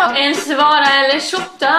En svara eller shotta.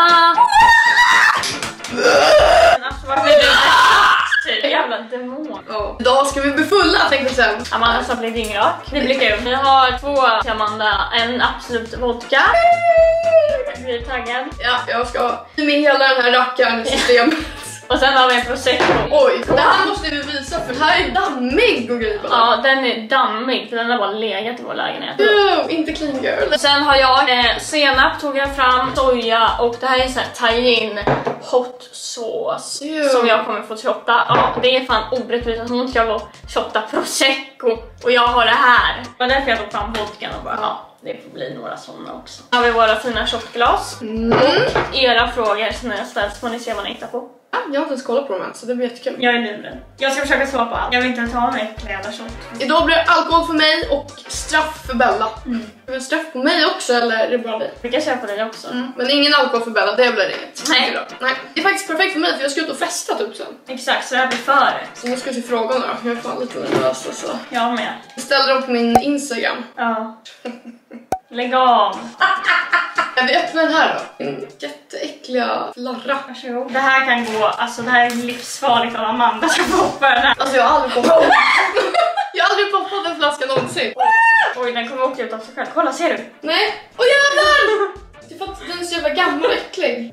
Alltså vad blir det? Jävla demon. Idag ska vi bli fulla, tänkte jag sen. Amanda sa blir dyngrak. Det blir kul. Vi har 2 till Amanda. En absolut vodka. Blir du taggad? Ja, jag ska med hela den här rackaren i systemet. Och sen har vi en prosecco. Oj, det här måste vi visa för det här är dammig och grejer. Ja, den är dammig för den har bara legat i vår lägenhet. Inte clean girl. Sen har jag senap tog jag fram, soja och det här är så här tahin hot sauce som jag kommer få shotta. Ja, det är fan orättvist att hon ska shotta prosecco och jag har det här. Det var därför jag tog fram vodkan och bara det får bli några sådana också. Här har vi våra fina shotglas. Och era frågor som jag ställt får ni se vad ni hittar på. Jag har inte ens kollat på dem än, så det blir jättekul. Jag är livrädd. Jag ska försöka svara på allt. Jag vill inte ens ha mig kläder. Idag blir det alkohol för mig och straff för Bella. Det är straff på mig också, eller är det bara vi? Vi kan köra på dig också. Men ingen alkohol för Bella, det blir inget. Nej. Nej. Det är faktiskt perfekt för mig för jag ska ut och festa typ sen. Exakt, så det här blir före. Så nu ska vi se frågorna då. Jag är fan lite nervös alltså. Jag med. Jag ställde dem på min Instagram. Ja. Lägg av. Vi öppnar den här då. Jätteäckliga flarra. Varsågod. Det här kan gå, alltså det här är livsfarligt om Amanda ska poppa den här. Alltså jag har aldrig poppat. Jag har aldrig poppat en flaska någonsin. Oj, den kommer åka ut av sig själv. Kolla, ser du? Nej. Åh jävlar! Det är för att den är så jävla gammal och äcklig.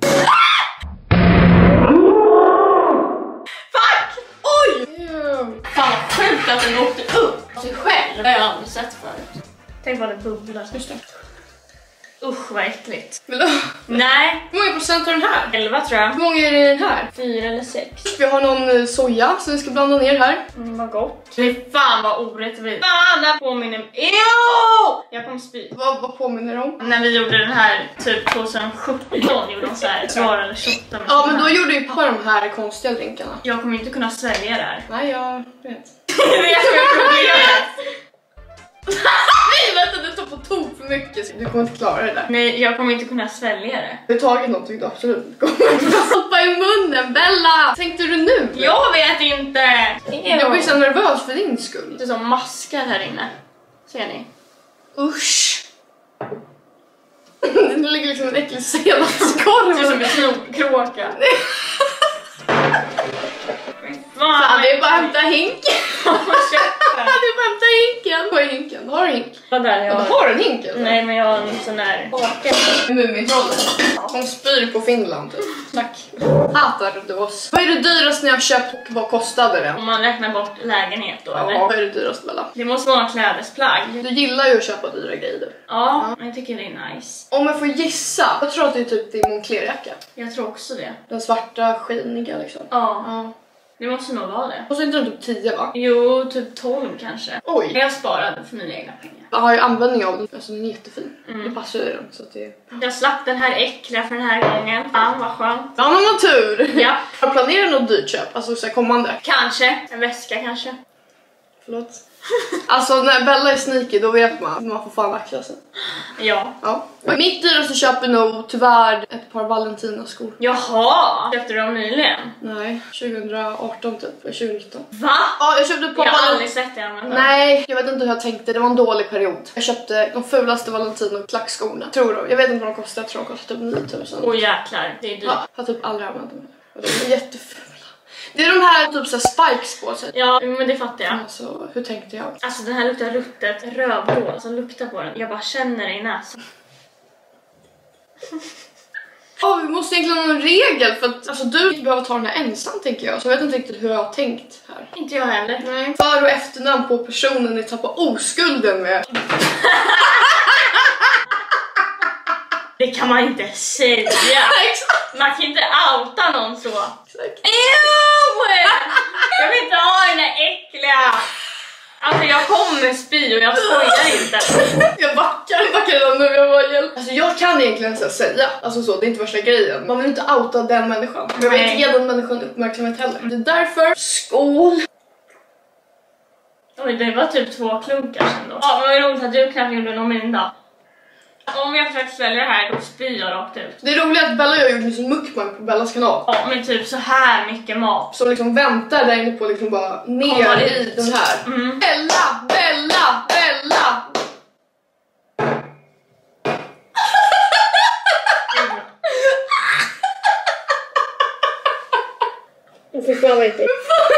Fuck! Oj! Fan vad sjukt att den åkte upp av sig själv. Det har jag aldrig sett förut. Tänk vad det bubblar. Just det. Usch vad äckligt. Vill du? Nej. Hur många procent har den här? 11 tror jag. Hur många är det i den här? 4 eller 6. Vi har någon soja som vi ska blanda ner här. Vad gott. Det är fan vad orättvist. Fan, det påminner mig. Ew! Jag kom spy. Vad påminner det om? När vi gjorde den här typ 2017 gjorde de så här svara eller shotta. Ja, men då gjorde ju pappa de här konstiga drinkarna. Jag kommer inte kunna svälja det här. Nej, jag vet. Det är det som är problemet. Nej, vänta, du tar på tok för mycket. Du kommer inte klara det där. Nej, jag kommer inte kunna svälja det. Du har tagit någonting du absolut inte kommer kunna stoppa i munnen. Bella, tänkte du nu? Jag vet inte. Jag blir så nervös för din skull. Det är som maskar här inne. Ser ni? Usch. Det ligger liksom en äcklig senapskorv. Det är som en kråka. Fan, det är bara att hämta hink. Det är bara att hämta hinken. Vad är hinken? Har du hink? Vad där jag Har du en hink eller? Nej, men jag har en sån här kaka. Mumintrollet. Hon spyr på Finland typ. Tack. Hatar du oss? Vad är det dyraste ni har köpt och vad kostade det? Om man räknar bort lägenhet då, Ja, eller? vad är det dyraste, Bella? Det måste vara en klädesplagg. Du gillar ju att köpa dyra grejer. Ja, men jag tycker det är nice. Om jag får gissa, jag tror att det är typ din Moncler-jacka. Jag tror också det. Den svarta, skiniga liksom. Ja. Det måste nog vara det. Och så inte den typ 10 va? Jo, typ 12 kanske. Oj! Jag sparade för mina egna pengar. Jag har ju användning av den, alltså den är jättefin. Det passar ju den så att det... Jag slapp den här äckliga för den här gången. Fan vad skönt. Ja, man har tur! Ja. Har du planerat något dyrt köp? Alltså så här kommande? Kanske. En väska kanske. Förlåt. Alltså när Bella är sneaky då vet man får fan akta sig. Ja. Ja. Mitt dyraste köp är nog tyvärr ett par Valentino-skor. Jaha! Köpte du dem nyligen? Nej, 2018 typ, eller 2019. Va? Ja, jag köpte ett par Jag har Valentino. aldrig sett det använda. Nej, jag vet inte hur jag tänkte, det var en dålig period. Jag köpte de fulaste Valentino-klackskorna. Tror du? Jag vet inte vad de kostar, jag tror de kostar typ 9000. Åh jäklar, det är dyrt. Ja, jag har typ aldrig använt dem. Och de är jättefula. Det är de här typ så här spikes på sig. Ja, men det fattar jag. Alltså, hur tänkte jag? Alltså den här luktar ruttet rövhål som luktar på den. Jag bara känner det i näsan. Vi måste egentligen ha en regel för att alltså, du inte behöver ta den här ensam tänker jag. Så jag vet inte riktigt hur jag har tänkt här. Inte jag heller. Nej. För- och efternamn på personen ni tappar oskulden med. Det kan man inte säga. Exakt. Man kan inte outa någon så. Exakt. Ew! Jag vill inte ha den där äckliga. Alltså jag kommer spy och jag skojar inte. Jag backar redan nu, jag bara hjälp. Alltså jag kan egentligen så säga, alltså så, det är inte värsta grejen. Man vill inte outa den människan. Men jag vill inte ge den människan uppmärksamhet heller. Det är därför, skål! Oj, det var typ 2 klunkar sen då. Ja, men vad roligt att du knappt gjorde någon minda. Om jag försöker svälja det här, då spyr jag rakt ut. Det är roligt att Bella och jag gjorde en mukbang på Bellas kanal. Ja, men typ så här mycket mat. Som liksom väntar där inne på liksom bara ner i den här. Bella, Bella, Bella! Fy fan vad äckligt.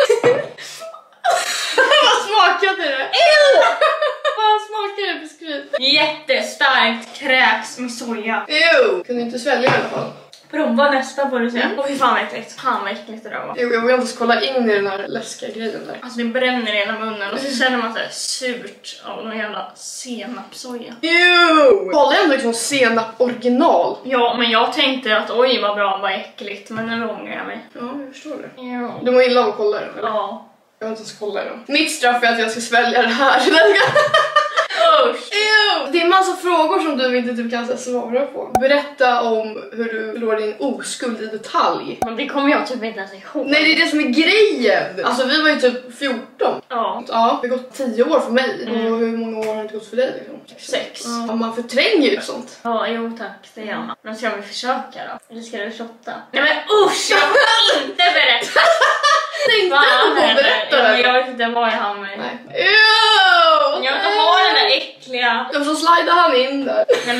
Vad smakade det? Vad smakade det biskvit? Jättestarkt kräks med soja. Kunde inte svälja i alla fall. Prova nästa på det sen. Och fy fan vad äckligt. Fan vad äckligt det där var. Jag vill inte ens kolla in i den här läskiga grejen där. Alltså det bränner i hela munnen och så känner man så här surt av någon jävla senapsoja. Kolla ändå liksom senap original. Ja, men jag tänkte att oj vad bra, vad äckligt. Men nu ångrar jag mig. Ja, jag förstår det. Ja. Du mår illa av att kolla den, eller? Ja. Jag vill inte ens kolla den. Mitt straff är att jag ska svälja det här. Usch. Det är en massa frågor som du inte typ kan svara på. Berätta om hur du förlorar din oskuld i detalj. Men det kommer jag typ inte ens ihåg. Nej, det är det som är grejen. Alltså vi var ju typ 14. Ja. Ja, det har gått 10 år för mig. Och hur många år har det inte gått för dig liksom? 6. Ja, man förtränger ju sånt. Ja, jo tack, det gör man. Men ska vi försöka då? Eller ska du shotta? Nej men usch, jag vill inte berätta! Tänkte du på att berätta ja, det? men jag vet inte vad jag har med. Nej. Jag vill inte ha den där äckliga. Och så slidar han in där. Men,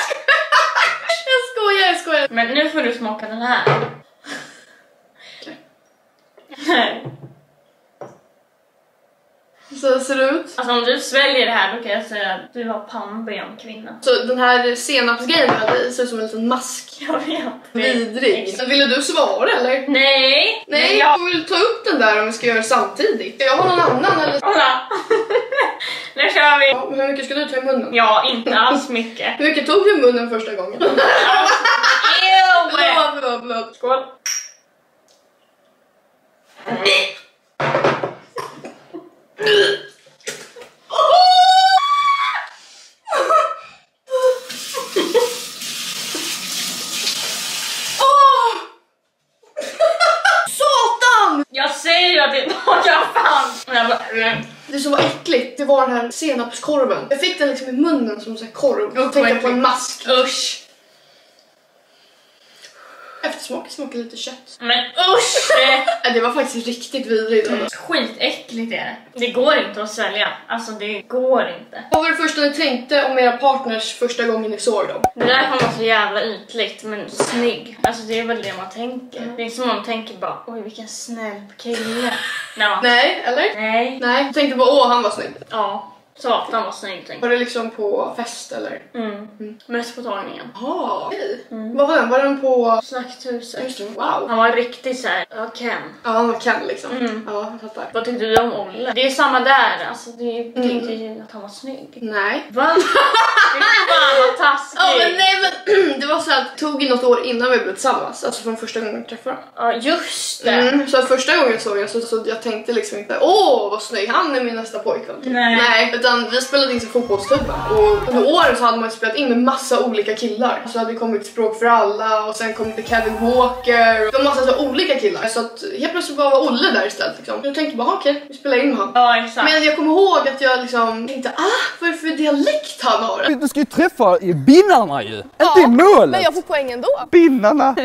Jag skojar. men nu får du smaka den här. Okay. Så det ser ut. Alltså om du sväljer det här då kan jag säga att du har pannben kvinna. Så den här senapsgrejen det ser ut som en liten mask. Jag vet. Vidrig. Ville du svara eller? Nej. Nej, jag vill ta upp den där om vi ska göra det samtidigt. Jag har någon annan eller? Kolla. Nu kör vi. Ja, men hur mycket ska du ta i munnen? Ja, inte alls mycket. Hur mycket tog du i munnen första gången? Förlåt. Skål. Satan! Jag säger ju att det smakar fan. Men jag bara, Det som var äckligt, det var den här senapskorven. Jag fick den liksom i munnen som en korv. Jag tänkte på en mask. usch. Eftersmak smakar lite kött. Men usch! Det var faktiskt riktigt vidrigt. Skitäckligt är det. Det går inte att svälja. Alltså det går inte. Vad var det första ni tänkte om era partners första gången ni såg dem? Det där kan vara så jävla ytligt men snygg. Alltså det är väl det man tänker. Det är som man tänker bara, oj vilken snäll kille. Nej, eller? Nej. Nej, jag tänkte bara, åh han var snygg. Ja. Satan var snygg tänkte Var det liksom på fest eller? Mest på tagningen. Jaha, okej. Vad var den? Var den på... Slakthuset. Just det, wow. Han var riktigt såhär, ja Ken. Ja, han var Ken liksom. Ja, jag fattar. Vad tyckte du om Olle? Det är samma där, alltså det är inte att han var snygg. Nej. Va? Fy fan vad taskigt. Ja, men nej men det var så att det tog ju något år innan vi blev tillsammans. Alltså från första gången vi träffade. Ja, just det. Så att första gången såg jag så jag tänkte liksom inte, åh vad snygg, han är min nästa pojkvän. Nej, utan vi spelade in som fotbollsklubba. Och under åren så hade man spelat in med massa olika killar. Så hade det kommit Språk för alla och sen kom det Kevin Walker. Det var massa så olika killar. Så att helt plötsligt bara var Olle där istället liksom. Jag tänkte bara, okej, vi spelar in med han. Ja, exakt. Men jag kommer ihåg att jag liksom tänkte, vad är det för dialekt han har? Du ska ju träffa binnarna ju, inte i målet. Men jag får poäng ändå. Binnarna.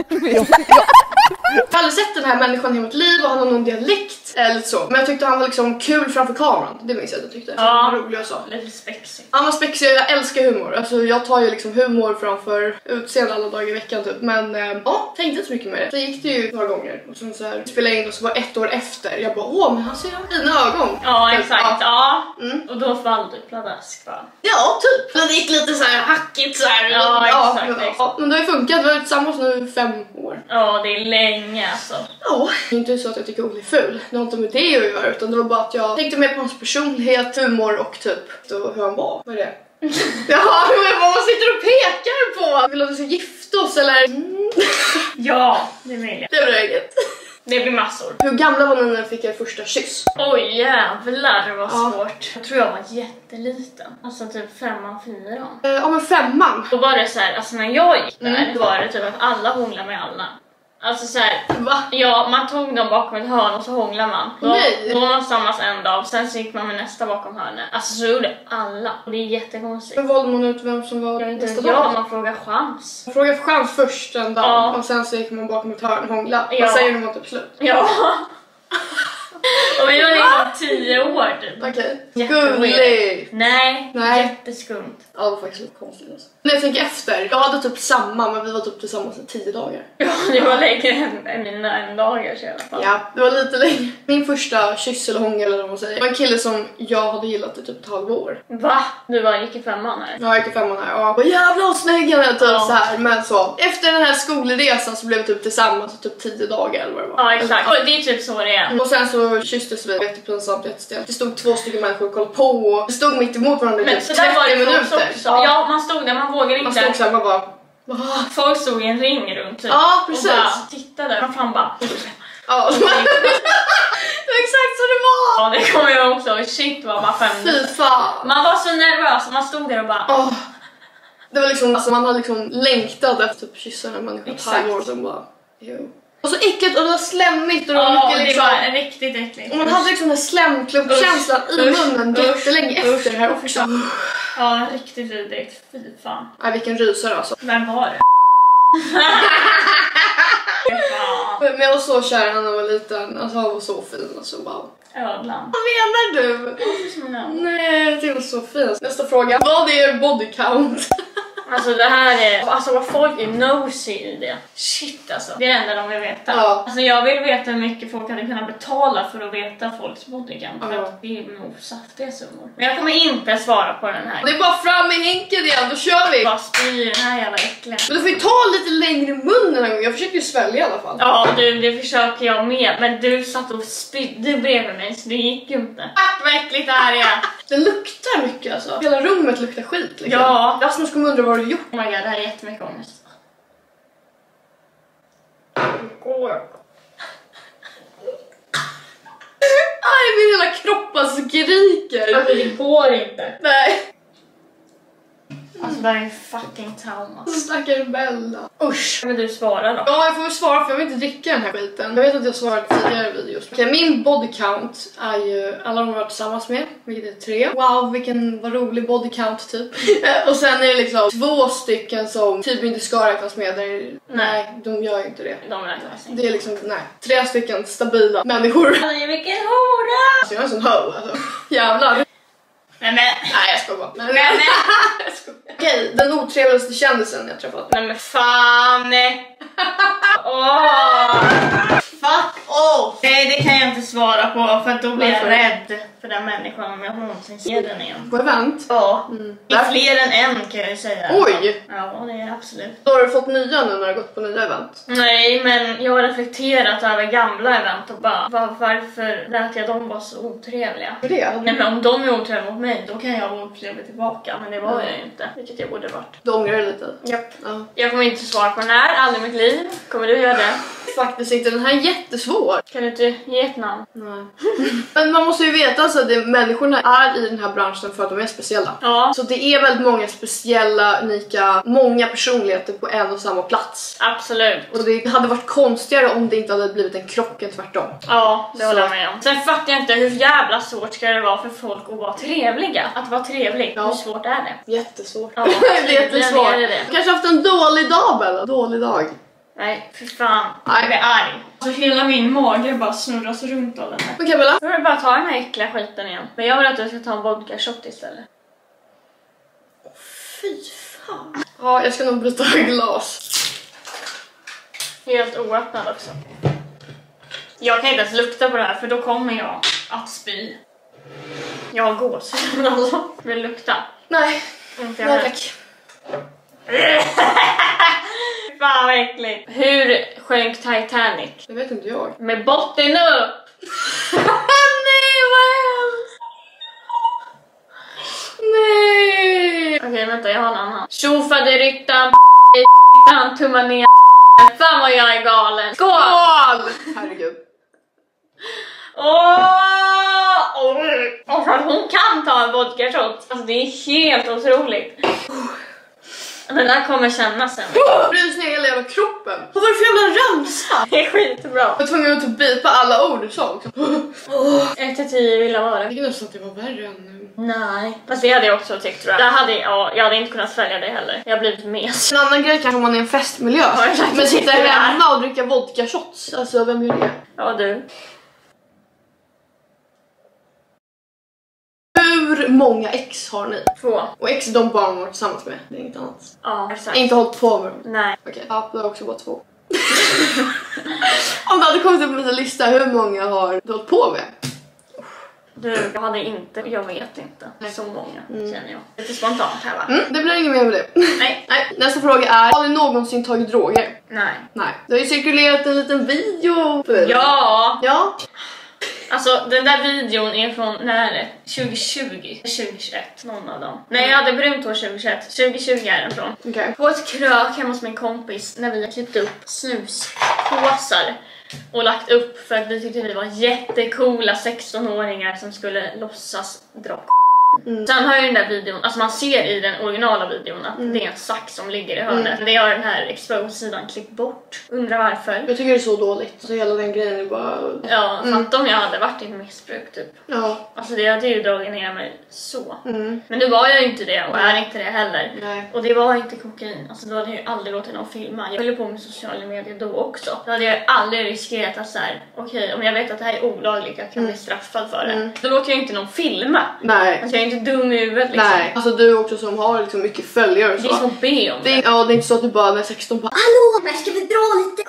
Jag har aldrig sett den här människan i mitt liv och han har någon dialekt eller så. Men jag tyckte han var liksom kul framför kameran. Det minns jag att jag tyckte. Ja. Han var rolig och så. Lite spexig. Han var spexig, jag älskar humor. Alltså jag tar ju liksom humor framför utseende alla dagar i veckan typ. Men ja, tänkte inte så mycket med det. Så gick det ju några gånger. Och så här spelade in och så var 1 år efter. Jag bara, men han ser fina ögon. Ja, exakt. Ja. Mm. Och då fall du pladask va? Ja, typ. Men det gick lite så här hackigt så här. Ja, exakt. Ja, men det har ju funkat. Vi har varit tillsammans nu 5 år. Ja, det är länge alltså. Ja, det är inte så att jag tycker Olle är ful. Det har inte med det att göra, utan det var bara att jag tänkte mer på hans personlighet, humor och typ hur han var. Vad är det? Ja, men vad sitter och pekar på? Vill att vi ska gifta oss eller? Ja, det vill jag. Det var inget. Det blir massor. Hur gamla var ni när ni fick er första kyss? Oj jävlar, det var svårt. Jag tror jag var jätteliten. Alltså typ 5:an, 4:an. Ja, men 5:an. Då var det så här, alltså när jag gick där, då var det typ att alla hånglade med alla. Alltså såhär, Va? Ja, man tog dem bakom ett hörn och så hånglade man. Då var man tillsammans en dag, sen så gick man med nästa bakom hörnet. Alltså så gjorde alla. Och det är jättekonstigt. Men valde man ut vem som var Jag inte nästa jag, dag? man frågar chans. Man frågade för chans först en dag, Ja. och sen så gick man bakom ett hörn och hånglade. Ja. Och sen gjorde man typ slut. Ja. Och vi var liksom 10 år typ. Okej. Jätteweird. Gullig. Nej, Nej. jätteskumt. Ja, det var faktiskt lite konstigt alltså. När jag tänker efter, jag hade typ samma, men vi var typ tillsammans i 10 dagar. Ja, det var längre än mina dagar i alla fall. Ja, det var lite längre. Min första kyss eller hångel eller vad man säger var en kille som jag hade gillat i typ ett halvår. Va? Du var gick i 5:an här? Jag gick i 5:an här, ja. Och jävlar vad snygg han är, typ Ja. så här. Men så, efter den här skolresan så blev vi typ tillsammans i typ 10 dagar eller vad det var. Ja, exakt. Och det är typ så det är. Och sen så kysstes vi, jättepinsamt, jättestelt. Det stod 2 stycken människor och kollade på och vi stod mitt emot varandra i Men typ så där var 30 det för oss minuter. också. Ja, man stod där, man vågade Man inte. stod såhär, man bara... Folk stod i en ring runt typ. Ja, precis. Och bara tittade. Man fan bara... Ja, det var exakt så det var! Ja, det kommer jag också ihåg. Shit, var bara 5 Fy fan! Man var så nervös. Man stod där och bara... Åh. Det var liksom, alltså man hade liksom längtat efter typ kyssa en människa ett Exakt. halvår sedan bara... Jo. Och så äckligt och det var slemmigt och det var Ja, mycket liksom... det var riktigt äckligt. Och man hade liksom den här slemklumpkänslan i munnen jättelänge efter det här också. Ja, riktigt vidrigt. Fy fan. Nej, vilken rysare alltså. Vem var det? Fan. Men jag var så kär när han var liten. Alltså han var så fin. Alltså bara... Ödlan. Vad menar du? Varför som en ödla? Nej, det var så fint. Nästa fråga. Vad är body count? Alltså det här är... Alltså vad folk är nosy i det. Shit alltså. Det är det enda de vill veta. Ja. Alltså jag vill veta hur mycket folk hade kunnat betala för att veta folks bodycount. För Ja. att det är nog saftiga summor. Men jag kommer inte svara på den här. Det är bara fram med hinken igen, då kör vi! Bara spyr den här jävla äckliga. Men du får ju ta lite längre i munnen en gång. Jag försökte ju svälja i alla fall. Ja du, det försöker jag med. Men du satt och spydde bredvid mig så det gick ju inte. Vad äckligt det här är. Det luktar mycket alltså. Hela rummet luktar skit liksom. Ja. Rasmus kommer undra vad du har gjort. Oh my god, det här är jättemycket ångest. Aj, min hela kropp bara skriker. Alltså det går inte. Nej. Alltså det här är fucking trauma. Stackars Bella. Usch. Men du svarar då. Ja, jag får väl svara för jag vill inte dricka den här skiten. Jag vet att jag svarade tidigare videos. Okej, min body count är ju alla de jag varit tillsammans med, vilket är 3. Wow, vilken vad rolig body count typ. Och sen är det liksom 2 stycken som typ inte ska räknas med. Nej, de gör ju inte det. De räknas inte. Det är liksom, nej. 3 stycken stabila människor. Alltså vilken hora! Alltså jag är en sån ho, alltså. Jävlar. Nej Nej, jag skojar bara. men. Jag skojar. Okej, den otrevligaste kändisen jag träffat. Nej men fan! Åh! Fuck off! Nej, det kan jag inte svara på för att då blir jag Varför? rädd för den människan om jag någonsin ser den igen. På event? Ja, det är Där- fler än en kan jag ju säga. Oj! Ja, det är det absolut. Då har du fått nya nu när du har gått på nya event. Nej, men jag har reflekterat över gamla event och bara varför lät jag dem vara så otrevliga? För det? Nej, men om de är otrevliga mot mig, då kan jag vara otrevlig tillbaka. Men det var jag ju inte, vilket jag borde varit. Du ångrar dig lite? Japp. Ja. Jag kommer inte svara på den här, aldrig i mitt liv. Kommer du göra det? Faktiskt inte, den här är jättesvår. Kan du inte ge ett namn? Nej. Men man måste ju veta alltså, att människorna är i den här branschen för att de är speciella. Ja, Så det är väldigt många speciella, unika, många personligheter på en och samma plats. absolut. Och det hade varit konstigare om det inte hade blivit en krock än tvärtom. Ja, det Så. håller jag med om. Sen fattar jag inte hur jävla svårt ska det vara för folk att vara trevliga. Att vara trevlig, Ja. hur svårt är det? Jättesvårt. Ja, det är tydligen jättesvårt. är det det. Kanske haft en dålig dag, Bella. Dålig dag. Nej, för fan. Nej. Jag blir arg. Alltså hela min mage bara snurras runt av den här. Okej, Bella. Jag vill bara ta den här äckliga skiten igen. Men jag vill att du ska ta en vodka shot istället. Fy fan. Ja, jag ska nog bryta glas. Helt oöppnad också. Jag kan inte ens lukta på det här för då kommer jag att spy. Jag har gåshud alltså. Vill lukta? Nej, Inte jag nej heller. tack. Fan vad äckligt. Hur sjönk Titanic? Det vet inte jag. Med botten upp! Nej, vad hemskt. Nej. Okej, vänta, jag har en annan. Tjofaderyttan, han tummar ner. Fan vad jag är galen. Skål! Skål! Herregud. Och för att hon kan ta en vodka shot. Alltså det är helt otroligt. Den där kommer kännas sen. Rysning i hela jävla kroppen. Vad var det för jävla ramsa? Det är skitbra. Jag var tvungen att typ bipa alla ord du sa också. 1-10 vill jag vara. Jag tycker nästan att det var värre än nu. Nej. Fast det hade jag också tyckt tror jag. Jag hade inte kunnat svälja det heller. Jag har blivit mes. En annan grej kanske om man är i en festmiljö. Ja, exakt. Men sitta hemma och dricka vodka shots. Alltså vem gör det? Ja du. Hur många ex har ni? 2. Och ex är de barn man har varit tillsammans med, det är inget annat. Ja, exakt. Inte hållit på med dem. Nej. Okej, ja, det är också bara 2. Om det hade kommit upp en lista, hur många har du hållit på med? Du, jag vet inte. Så många känner jag. Lite spontant här va? Det blir inget mer med det. Nej. Nästa fråga är, har ni någonsin tagit droger? Nej. Det har ju cirkulerat en liten video på det. Ja. Alltså den där videon är från, när är det? 2020? 2021, någon av dem. Nej, jag hade brunt år 2021. 2020 är den från. Okay. På ett krök hemma hos min kompis när vi har klippt upp snuspåsar och lagt upp för att vi tyckte vi var jättecoola 16-åringar som skulle låtsas dra. Sen har ju den där videon, alltså man ser i den originala videon att det är en sax som ligger i hörnet. Det har den här exposed-sidan klippt bort. Undrar varför. Jag tycker det är så dåligt. Så hela den grejen är bara... Ja, fatt om jag hade varit i missbruk typ. Ja. Alltså det hade ju dragit ner mig så. Men nu var jag ju inte det och är inte det heller. Nej. Och det var inte kokain. Alltså då hade jag ju aldrig låtit någon filma. Jag höll på med sociala medier då också. Då hade jag aldrig riskerat att såhär, okej, om jag vet att det här är olagligt, jag kan bli straffad för det. Då låter jag inte någon filma. Nej. Alltså jag är inte dum i huvudet liksom. Nej, alltså du också som har liksom mycket följare och så. Det är som att be om det. Ja, det är inte så att du bara när 16 bara Hallå, där ska vi dra lite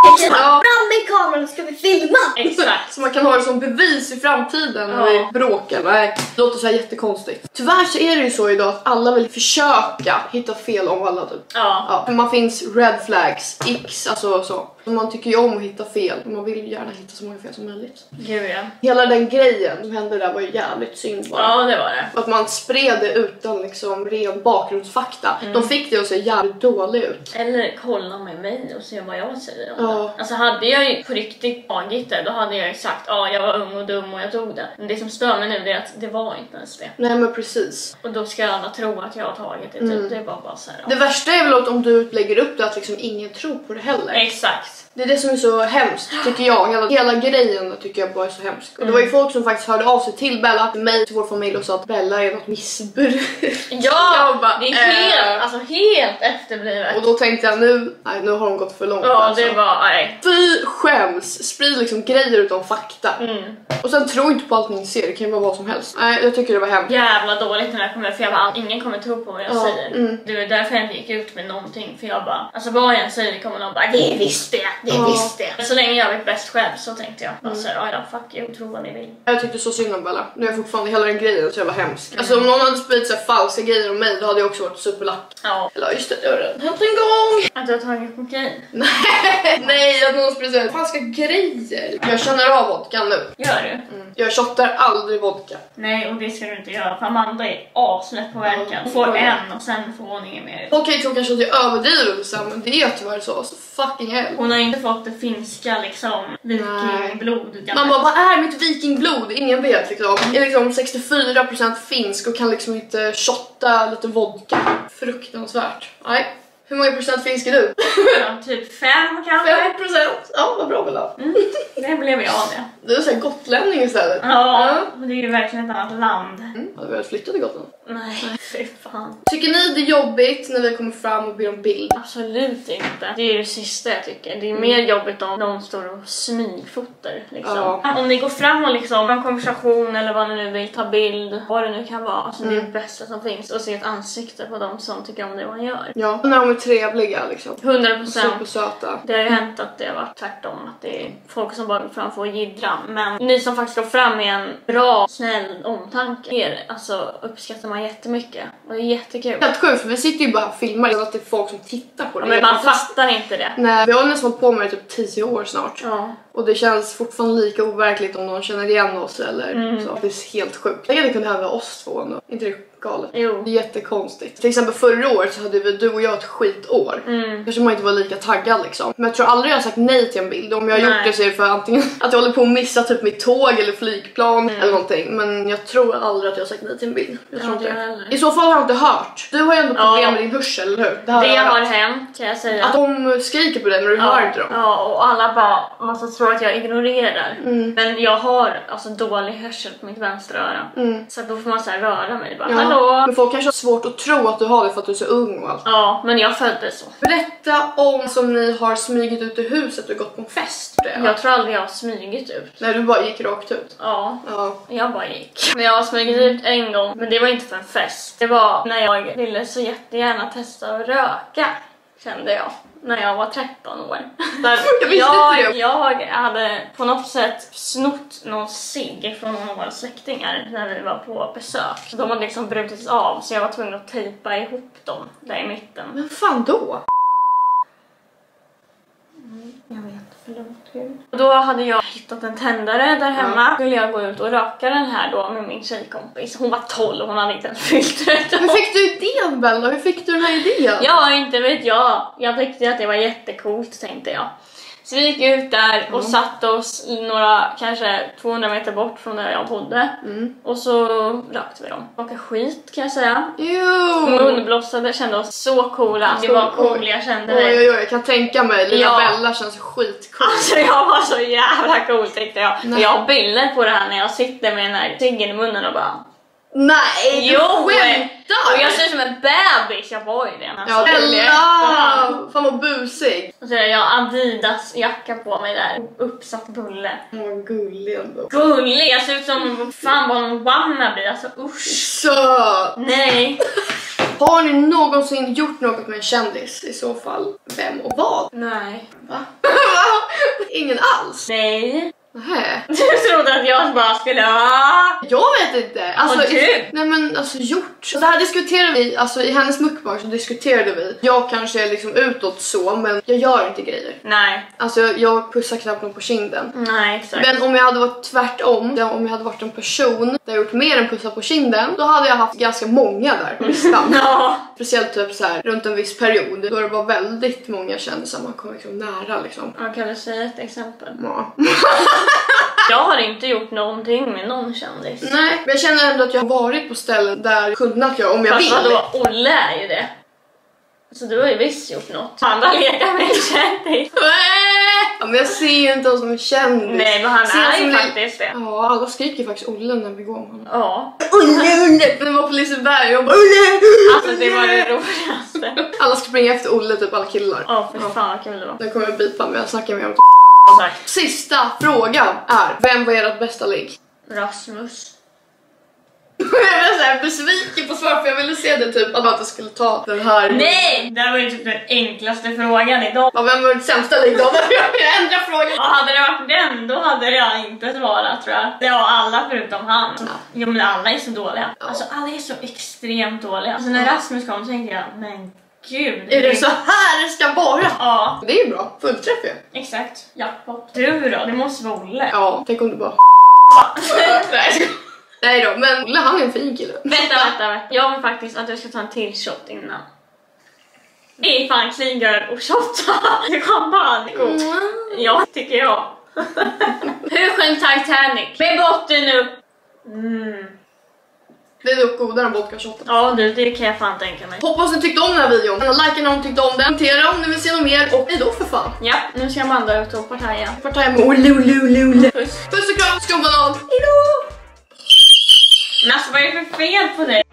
Ja. fram med kameran, ska vi filma. Exakt. Så man kan ha det som bevis i framtiden när vi bråkar. Nej, det låter så här jättekonstigt. Tyvärr så är det ju så idag att alla vill försöka hitta fel om alla typ. Ja. För man finns red flags, x, alltså så. Man tycker ju om att hitta fel. Man vill ju gärna hitta så många fel som möjligt. Gud ja. Hela den grejen som hände där var ju jävligt synd bara. Ja, det var det. Att man spred det utan liksom ren bakgrundsfakta. De fick det att se jävligt dåligt ut. Eller kolla med mig och se vad jag säger om Ja. det. Alltså hade jag ju på riktigt tagit det, då hade jag ju sagt jag var ung och dum och jag tog det. Men det som stör mig nu är att det var inte ens det. Nej men precis. Och då ska alla tro att jag har tagit det. Typ. Det är bara så här. Det värsta är väl att om du lägger upp det att liksom ingen tror på det heller. Exakt. Det är det som är så hemskt tycker jag. Hela grejen tycker jag bara är så hemskt. Och det var ju folk som faktiskt hörde av sig till Bella, mig, till vår familj och sa att Bella är något missbruk. Ja, Jag bara, det är helt efterblivet. Och då tänkte jag nu har de gått för långt. Ja, alltså. det var Fy skäms, sprid liksom grejer utan fakta. Och sen tro inte på allt ni ser, det kan ju vara vad som helst. Nej, jag tycker det var hemskt. jävla dåligt när jag kommer, för jag bara, ingen kommer tro på vad jag säger. Det var därför jag inte gick ut med någonting, för jag bara, alltså vad jag än säger det kommer någon bara, det är visst det. Men så länge jag vet bäst själv så tänkte jag, alltså fuck you, tro vad ni vill. Jag tyckte så synd om Bella. Nu är jag fortfarande hela den grejen så jävla hemsk. Alltså om någon hade spridit så här falska grejer om mig, då hade jag också varit superlack. Ja. Eller just det, det har hänt en gång. Att du har tagit kokain? Nej, att någon sprider så här falska grejer. Jag känner av vodkan nu. Gör du? Jag shottar aldrig vodka. Nej, och det ska du inte göra, för Amanda är aslätt påverkad. Hon får en och sen får hon inget mer. Okej, tror kanske att jag överdriver sen, men det är tyvärr så. Alltså, fucking hell. Hon har inte fått det finska liksom vikingblod. Man bara, vad är mitt vikingblod? Ingen vet liksom. Jag är liksom 64% finsk och kan liksom inte shotta lite vodka. Fruktansvärt. Nej. Hur många procent finsk är du? Ja, typ 5 kanske. 5%. Ja, vad bra Bella. Det blev jag av det. Du är så här gotlänning istället. Ja, men det är ju verkligen ett annat land. Har du velat flytta till Gotland? Nej, fy fan. Tycker ni det är jobbigt när vi kommer fram och ber om bild? Absolut inte. Det är det sista jag tycker. Det är mer jobbigt om någon står och smygfotar liksom. Ja. Om ni går fram och liksom har en konversation eller vad ni nu vill, ta bild, vad det nu kan vara. Alltså det är det bästa som finns. Och se ett ansikte på dem som tycker om det man gör. Ja, när de är trevliga liksom. 100%. Supersöta. Det har ju hänt att det har varit tvärtom, att det är folk som bara går fram för att jiddra. Men ni som faktiskt går fram med en bra, snäll omtanke, er, alltså uppskattar man jättemycket. Och det är jättekul. Helt sjukt, för vi sitter ju bara och filmar utan att det är folk som tittar på det. Men man fattar inte det. Nej, vi har nästan hållit på med det typ 10 år snart. Ja. Och det känns fortfarande lika overkligt om någon känner igen oss eller så. Det är helt sjukt. Tänk att det kunde hända oss två ändå. Inte det galet? Jo. Det är jättekonstigt. Till exempel förra året så hade vi, du och jag, ett skitår. Kanske man inte var lika taggad liksom. Men jag tror aldrig jag har sagt nej till en bild. Om jag har gjort det så är det för antingen att jag håller på att missa typ mitt tåg eller flygplan eller någonting. Men jag tror aldrig att jag har sagt nej till en bild. Jag tror inte det. I så fall har jag inte hört. Du har ju ändå problem med din hörsel, eller hur? Det har hänt, kan jag säga. Att de skriker på dig när du hör inte dem. Ja, och alla bara måste tro att jag ignorerar. Men jag har alltså dålig hörsel på mitt vänstra öra. Så då får man så här röra mig bara, hallå. Men folk kanske har svårt att tro att du har det för att du är så ung och allt. Ja, men jag föddes så. Berätta om som ni har smugit ut ur huset och gått på en fest. Jag tror aldrig jag har smugit ut. ut? Nej, du bara gick rakt ut. Ja, jag bara gick. Men jag har smugit ut en gång, men det var inte för en fest. Det var när jag ville så jättegärna testa att röka, kände jag. När jag var 13 år. Jag hade på något sätt snott någon cigg från någon av våra släktingar när vi var på besök. De hade liksom brutits av, så jag var tvungen att tejpa ihop dem där i mitten. Men fan då? Jag vet, förlåt Gud. Och då hade jag hittat en tändare där hemma. Skulle jag gå ut och röka den här då med min tjejkompis. Hon var 12 och hon hade inte ens fyllt det. Hur fick du idén, Bella? Hur fick du den här idén? Ja, inte vet jag. Jag tyckte att det var jättecoolt, tänkte jag. Så vi gick ut där och satte oss några, kanske 200 meter bort från där jag bodde. Och så rökte vi dem. Och skit, kan jag säga. Munblåsade, kände oss så coola. Det var cool, jag kände det. Oj, jag kan tänka mig. Lilla Bella känns skitcool. Alltså jag var så jävla cool, tyckte jag. Och jag har bilder på det här när jag sitter med den här ciggen i munnen och bara... Nej, jo, du skämtar! Och jag ser ut som en bebis, jag var ju det. Ja, Bella! Fan vad busig. Och så har jag Adidas jacka på mig där. Uppsatt bulle. Vad gullig ändå. Gullig, jag ser ut som fan bara någon wannabe, alltså usch. Så! Nej. Har ni någonsin gjort något med en kändis? I så fall, vem och vad? Nej. Va? Ingen alls? Nej. Nähä. Du trodde att jag bara skulle... Jag vet inte. Alltså, nej men alltså gjort. Så det här diskuterade vi, alltså i hennes mukbang så diskuterade vi. Jag kanske är liksom utåt så, men jag gör inte grejer. Nej. Alltså jag pussar knappt någon på kinden. Nej, exakt. Men om jag hade varit tvärtom, om jag hade varit en person där jag gjort mer än pussa på kinden, då hade jag haft ganska många där på listan. Speciellt typ så här runt en viss period. Då det var väldigt många kändisar man kom liksom nära liksom. Ja, kan du säga ett exempel? Ja. Jag har inte gjort någonting med någon kändis. Nej, men jag känner ändå att jag har varit på ställen där kunnat göra om jag vill. Fast vadå, Olle är ju det. Så du har ju visst gjort något. Andra lekar med en kändis. Ja, men jag ser ju inte oss som en kändis. Nej, men han är ju faktiskt det. Ja, alla skriker faktiskt Olle när vi går med honom. Ja. Olle! Det var på Liseberg och bara Olle! Alltså det var det roligaste. Alla springer efter Olle, typ alla killar. Ja, för fan vad kul det var. Nu kommer jag bipa med, jag snackar med om Sista frågan är, vem var ert bästa ligg? Rasmus. Jag var så här besviken på svar, för jag ville se det typ att jag skulle ta den här. Nej! Det här var ju typ den enklaste frågan idag. Ja, vem var ditt sämsta ligg då? Jag ändrar frågan. Ja, hade det varit den, då hade jag inte svarat, tror jag. Det var alla förutom han. Ja. Jo, men alla är så dåliga. Ja. Alltså alla är så extremt dåliga. Alltså när Rasmus kom så tänkte jag, men gud. Är det så här det ska vara? Ja. Det är ju bra, fullträff ju. Exakt, jackpot. Du då? Det måste vara Olle. Ja, tänk om du bara... Nej då, men Olle, han är en fin kille. Vänta. Jag vill faktiskt att jag ska ta en till shot innan. Det är fan krigar och shotta. Det kom bara gott. Ja, tycker jag. Hur sjöng Titanic? Med botten upp. Det är dock godare än vodka-shotten. Ja, det kan jag fan tänka mig. Hoppas ni tyckte om den här videon. Likea om ni tyckte om den. Kommentera om ni vill se något mer. Och hejdå för fan. Ja, nu ska Amanda ut och partaja. Partaja med Olle. Puss och kram, skumbanan. Hejdå! Men alltså, vad är det för fel på dig?